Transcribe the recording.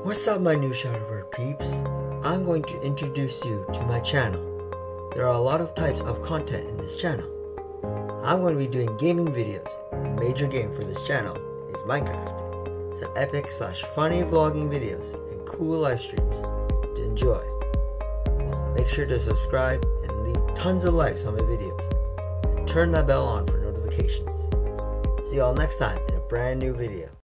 What's up, my new ShadowBird peeps? I'm going to introduce you to my channel. There are a lot of types of content in this channel. I'm going to be doing gaming videos. The major game for this channel is Minecraft. Some epic / funny vlogging videos and cool live streams to enjoy. Make sure to subscribe and leave tons of likes on my videos. And turn that bell on for notifications. See y'all next time in a brand new video.